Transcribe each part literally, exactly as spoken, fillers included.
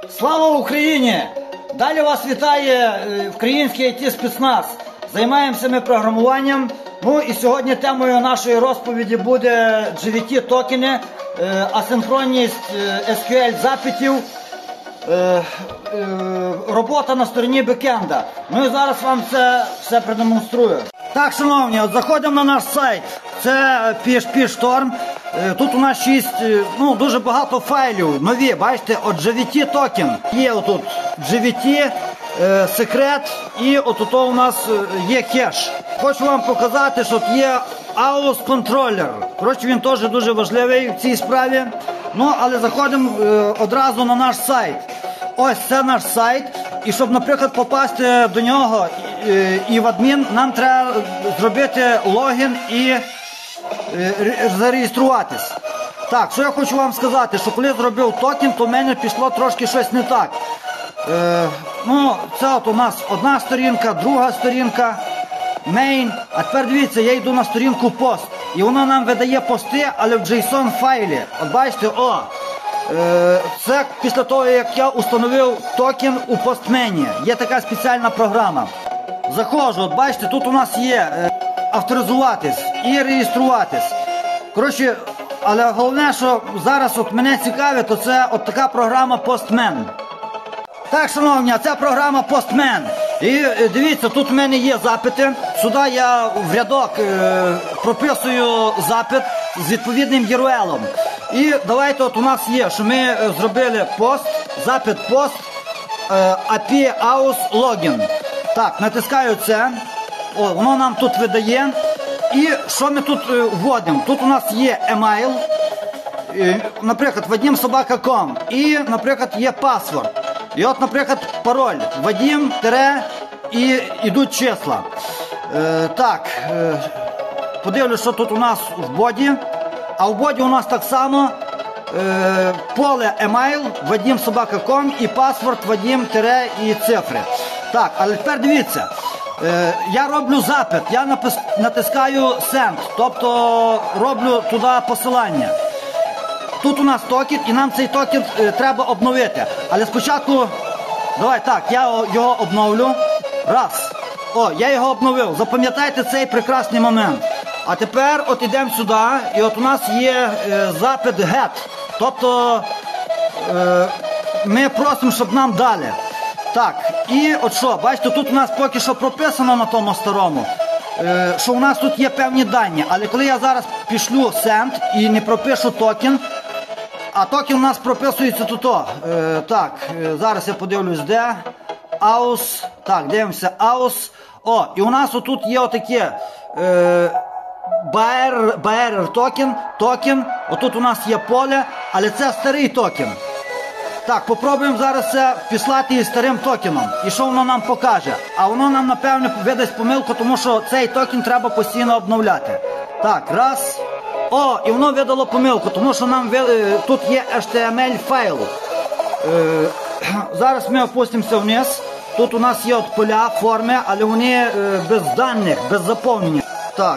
Слава Україні! Далі вас вітає український ай ті-спецназ. Займаємося ми програмуванням. Ну і сьогодні темою нашої розповіді буде джі ві ті-токени, асинхронність ес кю ель-запитів, робота на стороні бекенда. Ну і зараз вам це все продемонструю. Так, шановні, от заходимо на наш сайт. Це пі ейч пі Storm. Тут у нас шість, ну, дуже багато файлів нові, бачите, от джі ві ті-токен. Є отут джі ві ті, е, секрет і отут у нас є кеш. Хочу вам показати, що тут є аус контролер. Коротше, він теж дуже важливий в цій справі. Ну, але заходимо е, одразу на наш сайт. Ось це наш сайт. І щоб, наприклад, попасти до нього і, і в адмін, нам треба зробити логін і зареєструватись. Так, що я хочу вам сказати, що коли зробив токен, то в мене пішло трошки щось не так. Е, ну, це от у нас одна сторінка, друга сторінка, main. А тепер дивіться, я йду на сторінку пост. І воно нам видає пости, але в джейсон файлі. От бачите, о, е, це після того, як я установив токен у постмені. Є така спеціальна програма. Заходжу, от бачите, тут у нас є е, авторизуватись і реєструватись. Коротше, але головне, що зараз от мене цікавить, то це от така програма Postman. Так, шановні, ця програма Postman. І дивіться, тут в мене є запити. Сюди я в рядок е, прописую запит з відповідним ю ар ел-ом. І давайте от у нас є, що ми зробили пост, запит пост, е, ей пі ай aus login. Так, натискаю це. О, воно нам тут видає. І що ми тут е, вводимо? Тут у нас є емейл, е, наприклад, вадим собака крапка ком. І, наприклад, є паспорт. І от, наприклад, пароль. Вадим, тире, і йдуть числа. Е, так, е, подивлюсь, що тут у нас в боді. А в боді у нас так само е, поле емейл, вадим собака крапка ком і паспорт вадим, тире, і цифри. Так, але тепер дивіться. Е, я роблю запит, я напис, натискаю send, тобто роблю туди посилання. Тут у нас токен, і нам цей токен е, треба обновити. Але спочатку, давай так, я його обновлю. Раз. О, я його обновив. Запам'ятайте цей прекрасний момент. А тепер от ідемо сюди, і от у нас є е, запит get. Тобто е, ми просимо, щоб нам дали. Так, і от що, бачите, тут у нас поки що прописано на тому старому, е, що у нас тут є певні дані, але коли я зараз пішлю send і не пропишу токен, а токен у нас прописується тут. Е, так, е, зараз я подивлюсь, де, aus, так, дивимося, aus, о, і у нас отут є отаке, е, bearer токен, токен, отут у нас є поле, але це старий токен. Так, попробуємо зараз це післати із старим токеном. І що воно нам покаже? А воно нам, напевне, видасть помилку, тому що цей токен треба постійно обновляти. Так, раз. О, і воно видало помилку, тому що нам тут є ейч ті ем ель файл. Е, зараз ми опустимося вниз. Тут у нас є от поля, форми, але вони е, без даних, без заповнення. Так.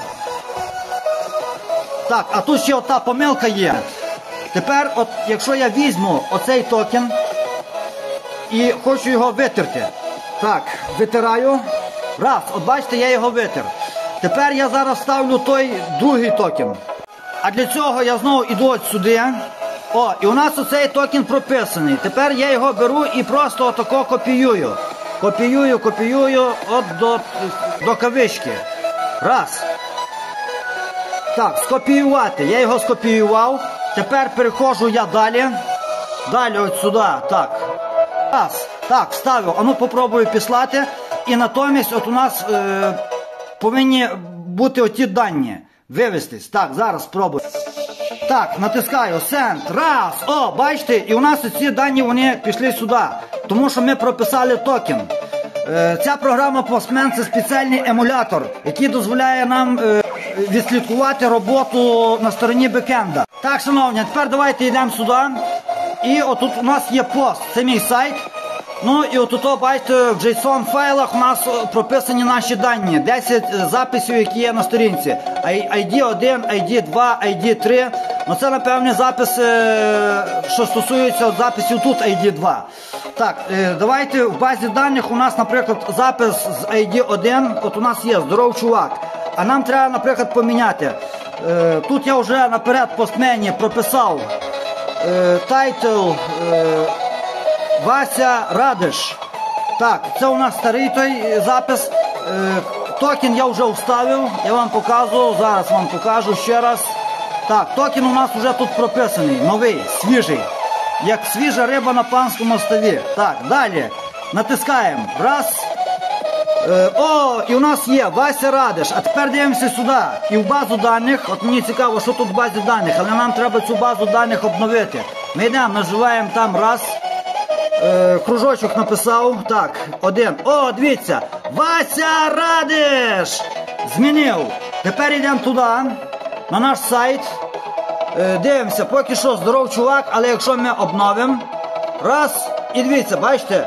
Так, а тут ще ота помилка є. Тепер, от, якщо я візьму оцей токен і хочу його витерти. Так, витираю. Раз, от бачите, я його витер. Тепер я зараз ставлю той другий токен. А для цього я знову йду от сюди. О, і у нас оцей токен прописаний. Тепер я його беру і просто отако копіюю. Копіюю, копіюю от до, до кавички. Раз. Так, скопіювати. Я його скопіював. Тепер переходжу я далі. Далі от сюди. Так. Раз. Так, вставив. А ну попробую післати. І натомість от у нас е, повинні бути оті дані. Вивестись. Так, зараз спробую. Так, натискаю send. Раз. О, бачите? І у нас ці дані вони пішли сюди. Тому що ми прописали токен. Е, ця програма Postman – це спеціальний емулятор, який дозволяє нам е, відслідкувати роботу на стороні бекенда. Так, шановні, тепер давайте йдемо сюди. І отут у нас є пост, це мій сайт. Ну і отут, бачите, в джейсон файлах у нас прописані наші дані. десять записів, які є на сторінці. ай ді один, ай ді два, ай ді три. Ну це, напевне, записи, що стосується от записів тут ай ді два. Так, е, давайте в базі даних у нас, наприклад, запис з ай ді один, от у нас є здоров чувак. А нам треба, наприклад, поміняти. Е, тут я вже наперед постмені прописав е, тайтл е, Вася Радиш. Так, це у нас старий той запис. Е, токен я вже вставив, я вам показую, зараз вам покажу ще раз. Так, токен у нас вже тут прописаний, новий, свіжий. Як свіжа риба на панському ставі. Так, далі. Натискаємо. Раз. Е, о, і у нас є Вася Радиш. А тепер дивимося сюди. І в базу даних, от мені цікаво, що тут в базі даних, але нам треба цю базу даних обновити. Ми йдемо, наживаємо там раз. Е, кружочок написав. Так, один. О, дивіться. Вася Радиш! Змінив. Тепер йдемо туди, на наш сайт. Е, дивимося, поки що здоров чувак, але якщо ми обновимо. Раз. І дивіться, бачите?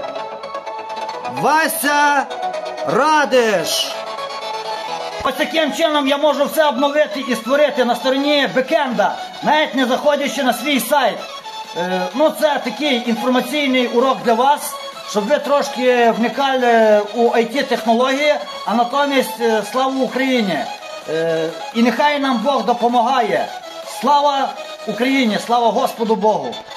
Вася Радиш. Ось таким чином я можу все обновити і створити на стороні бекенда, навіть не заходячи на свій сайт. Е, ну це такий інформаційний урок для вас, щоб ви трошки вникали у ай ті-технології, а натомість е, слава Україні. Е, і нехай нам Бог допомагає. Слава Україні, слава Господу Богу.